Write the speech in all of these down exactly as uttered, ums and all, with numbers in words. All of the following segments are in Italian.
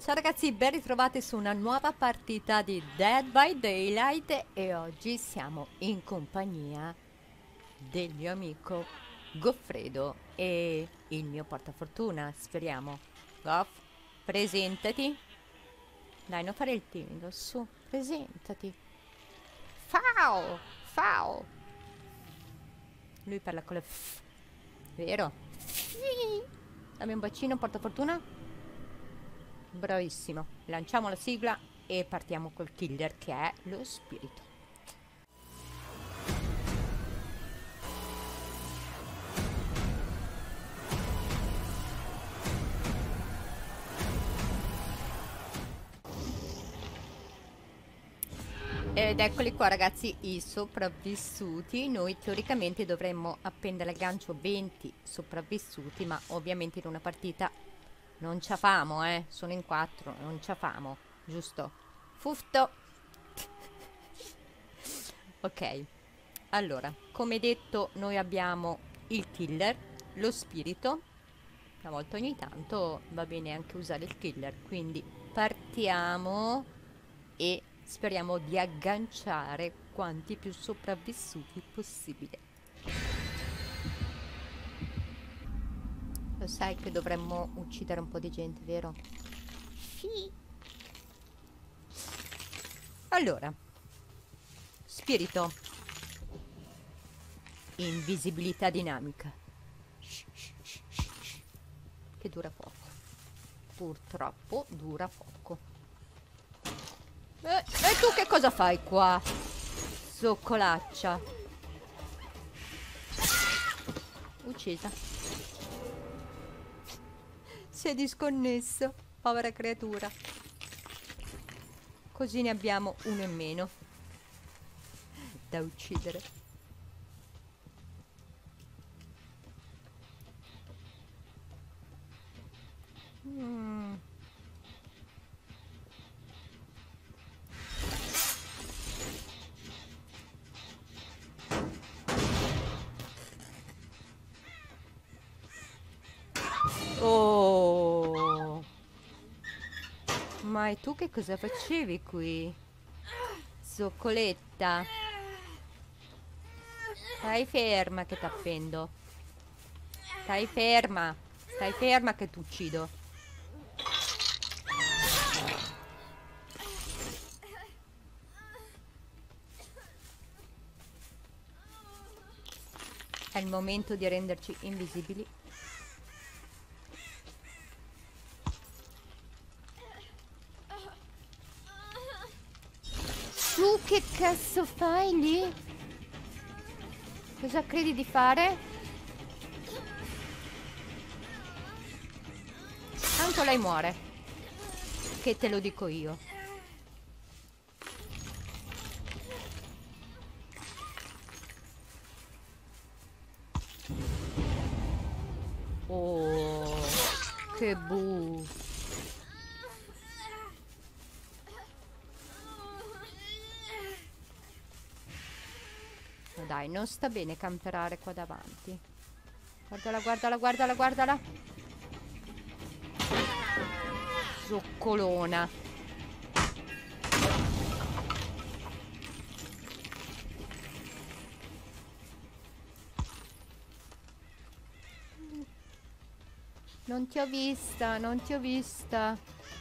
Ciao ragazzi, ben ritrovati su una nuova partita di Dead by Daylight e oggi siamo in compagnia del mio amico Goffredo e il mio portafortuna, speriamo. Goff, presentati. Dai, non fare il timido, su, presentati. Fao, fao. Lui parla con le f, vero? Dammi un bacino, portafortuna. Bravissimo, lanciamo la sigla e partiamo col killer che è lo spirito. Ed eccoli qua ragazzi, i sopravvissuti. Noi teoricamente dovremmo appendere al gancio venti sopravvissuti, ma ovviamente in una partita non ci famo, eh. Sono in quattro, non ci famo, giusto? Fufto. Ok, allora, come detto, noi abbiamo il killer, lo spirito. Una volta ogni tanto va bene anche usare il killer, quindi partiamo e speriamo di agganciare quanti più sopravvissuti possibile. Lo sai che dovremmo uccidere un po' di gente, vero? Sì. Allora, spirito, invisibilità dinamica, che dura poco. Purtroppo dura poco. E, e tu che cosa fai qua? Zoccolaccia. Uccisa. Si è disconnesso, povera creatura. Così ne abbiamo uno in meno da uccidere. Mm. Oh, ma e tu che cosa facevi qui? Zoccoletta, stai ferma che t'appendo. Stai ferma, stai ferma che ti uccido. È il momento di renderci invisibili. Tu che cazzo fai lì? Cosa credi di fare? Tanto lei muore. Che te lo dico io. Oh, che bu. Dai, non sta bene camperare qua davanti. Guardala, guardala, guardala, guardala. Zoccolona. Non ti ho vista, non ti ho vista.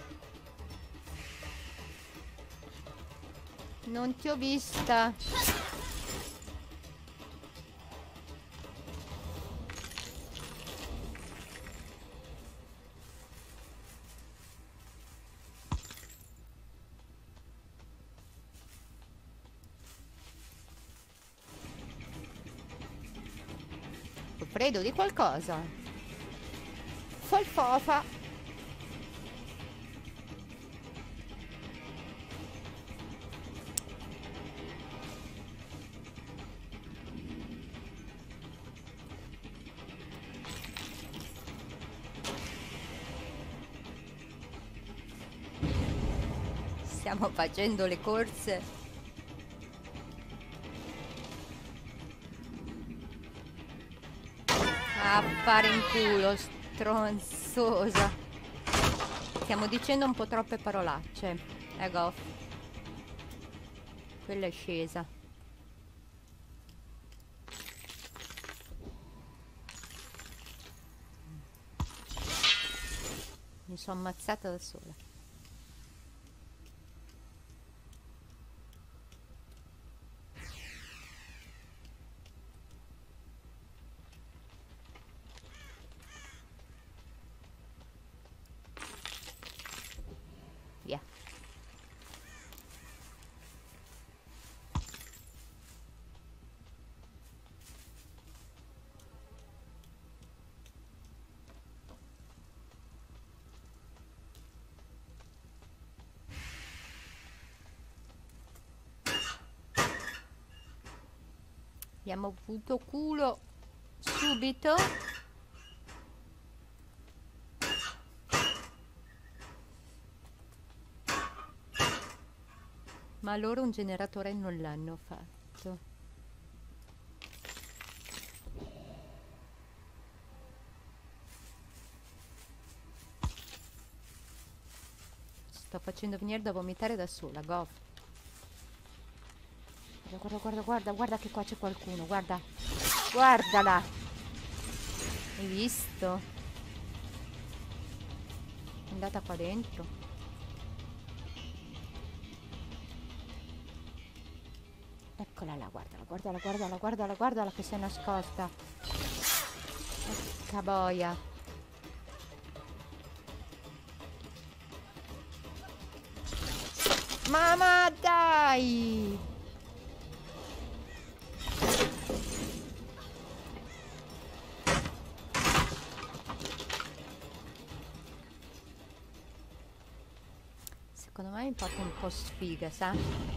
Non ti ho vista. Freddo di qualcosa. Folfofa. Stiamo facendo le corse. A fare in culo, stronzosa. Stiamo dicendo un po' troppe parolacce. Eh, Goff. Quella è scesa. Mi sono ammazzata da sola. Via. Abbiamo avuto culo subito. Ma loro un generatore non l'hanno fatto. Sto facendo venire da vomitare da sola, Goff. Guarda, guarda, guarda, guarda che qua c'è qualcuno, guarda. Guardala. Hai visto? È andata qua dentro. Eccola là, guardala, guardala, guardala, guardala, guardala che si è nascosta. Porca boia. Mamma, dai! Secondo me mi porta un po' sfiga, sa?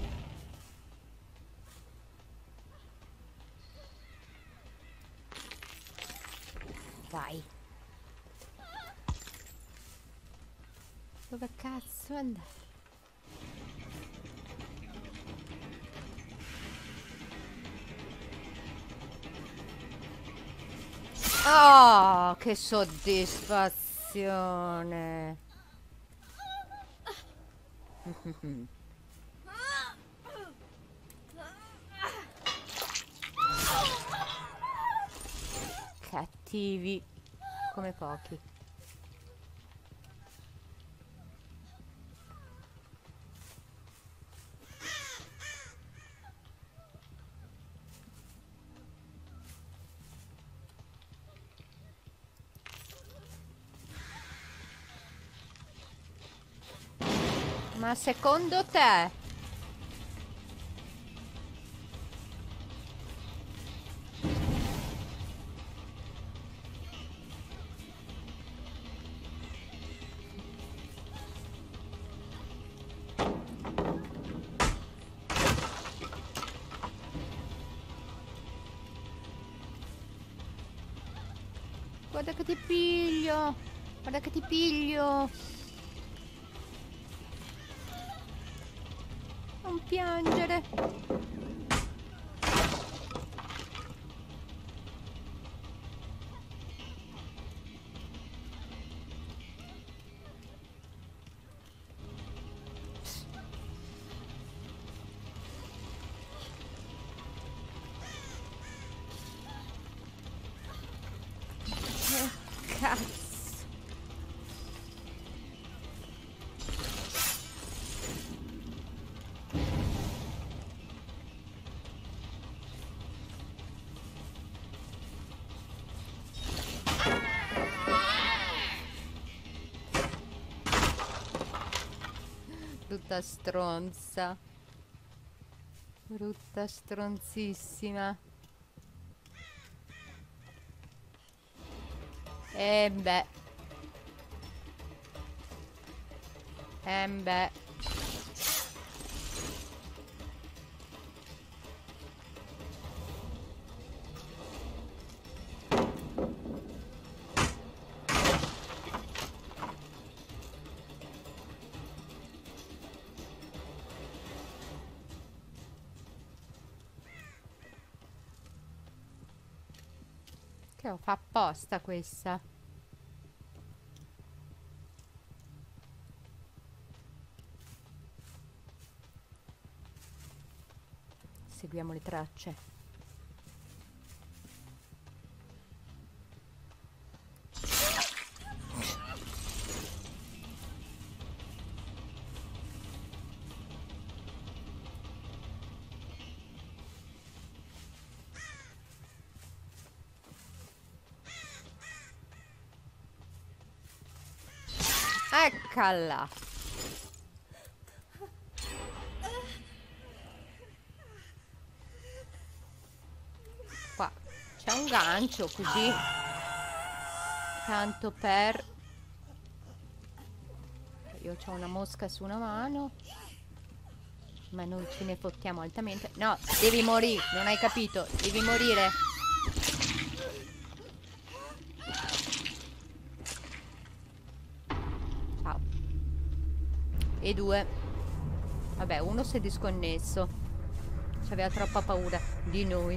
Vai. Dove cazzo è andato? Oh, che soddisfazione! Cattivi come pochi. Ma secondo te? Guarda che ti piglio! Guarda che ti piglio! Non piangere! Che cazzo! Brutta stronza. Brutta stronzissima. E beh. E beh. Che lo fa apposta questa. seguiamo le tracce. Eccola. Qua c'è un gancio così, tanto per... Io c'ho una mosca su una mano, ma non ce ne fottiamo altamente. No, devi morire, non hai capito, devi morire. Ciao. E due. Vabbè, uno si è disconnesso. C'aveva troppa paura di noi.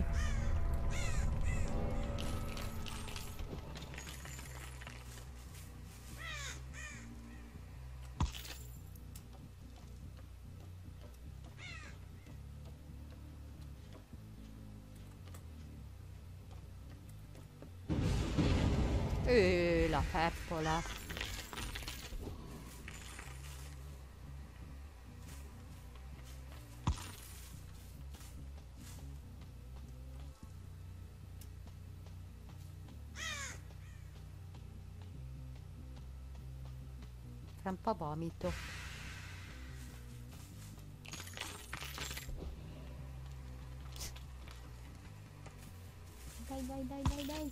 E la peppola. Tra un po' vomito. Dai, dai, dai, dai, dai.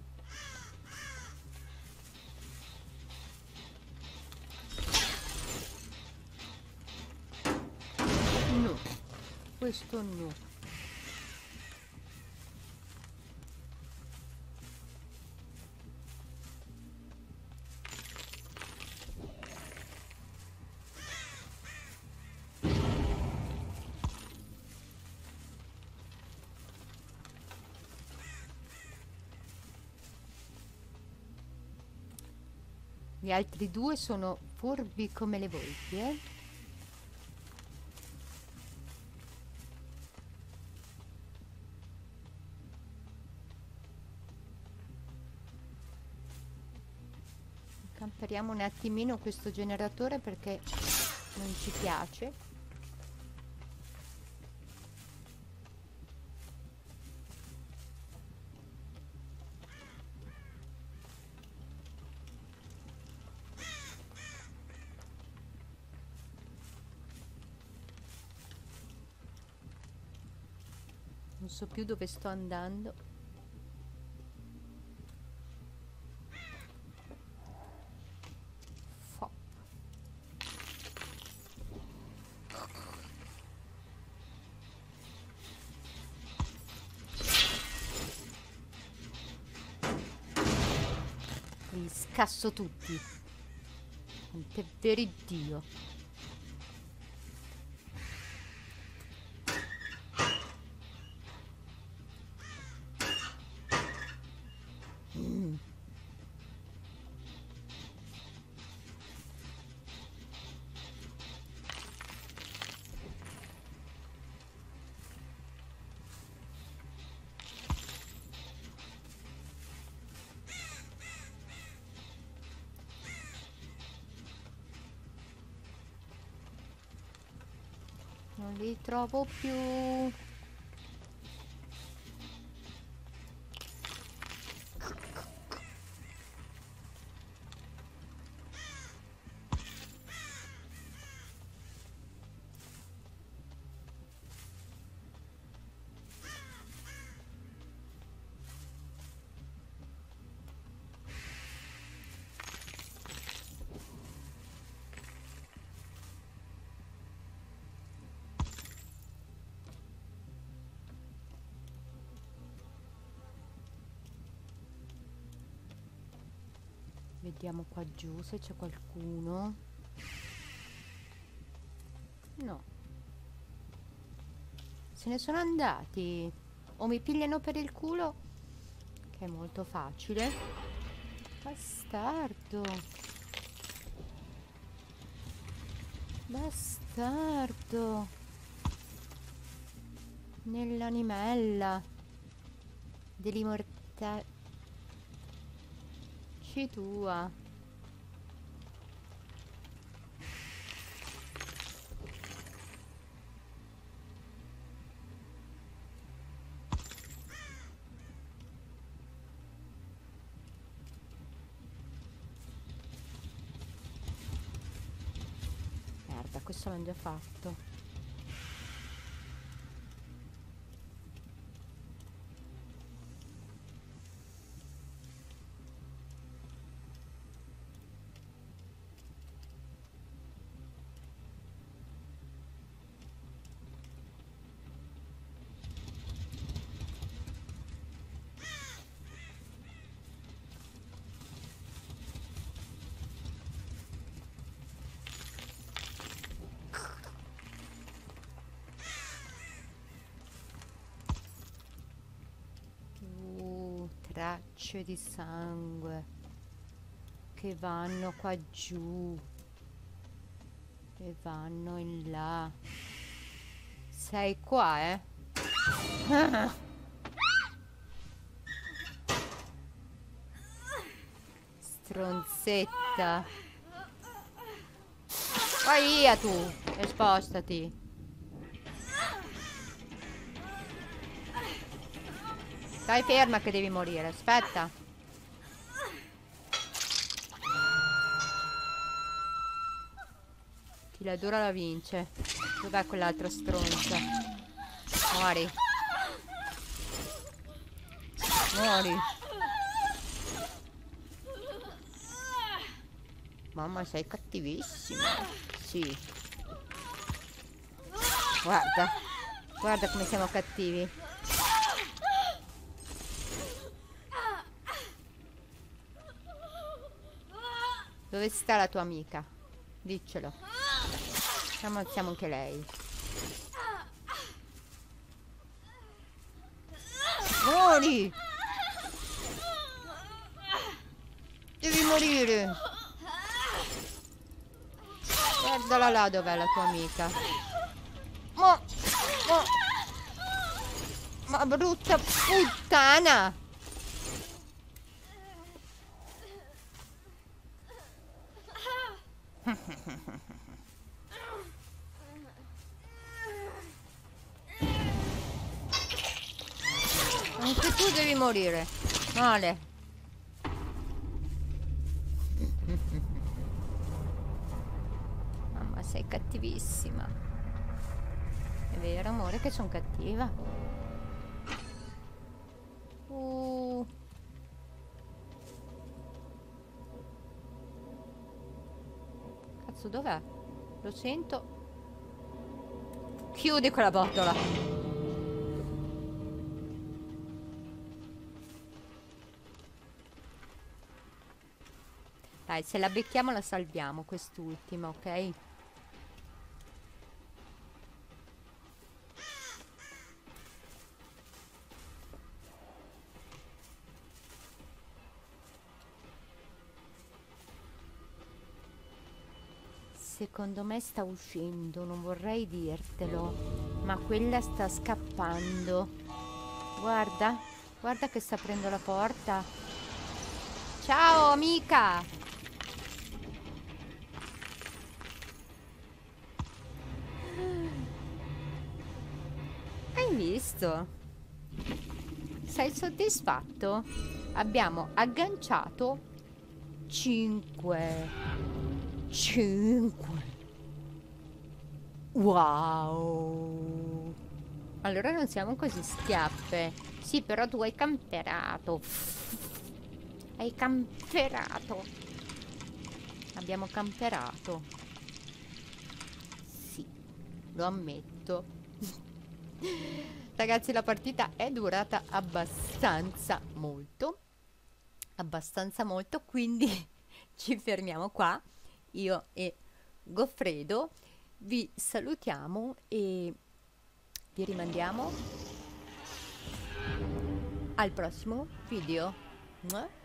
No, questo no. Gli altri due sono furbi come le volpi, eh? Camperiamo un attimino questo generatore perché non ci piace. Non so più dove sto andando. Fo. Li scasso tutti. Quanto è vero Dio. Non li trovo più. Vediamo qua giù se c'è qualcuno. No. Se ne sono andati. O mi pigliano per il culo, che è molto facile. Bastardo. Bastardo. nell'animella dell'immortale tua. Merda, questo l'ho già fatto. Tracce di sangue che vanno qua giù e vanno in là. Sei qua, eh? Stronzetta. Vai via tu e spostati. Stai ferma che devi morire, aspetta. Chi la dura la vince. Dov'è quell'altra stronza? Muori. Muori. Mamma, sei cattivissima. Sì. Guarda. Guarda come siamo cattivi. Dove sta la tua amica? Diccelo. Ammazziamo anche lei. Muori! Devi morire! Guardala là dov'è la tua amica. Ma... Ma... Ma brutta puttana! Anche tu devi morire. Male. Mamma, sei cattivissima. È vero, amore, che sono cattiva. Uh. Cazzo, dov'è? Lo sento. Chiudi quella botola. Dai, se la becchiamo la salviamo quest'ultima, ok? Secondo me sta uscendo, non vorrei dirtelo, ma quella sta scappando. Guarda, guarda che sta aprendo la porta. Ciao, amica! Hai visto? Sei soddisfatto? Abbiamo agganciato cinque. cinque. Wow. Allora non siamo così schiappe. Sì, però tu hai camperato. Hai camperato. Abbiamo camperato. Sì, lo ammetto. Ragazzi, la partita è durata abbastanza molto. Abbastanza molto, quindi ci fermiamo qua. Io e Goffredo vi salutiamo e vi rimandiamo al prossimo video.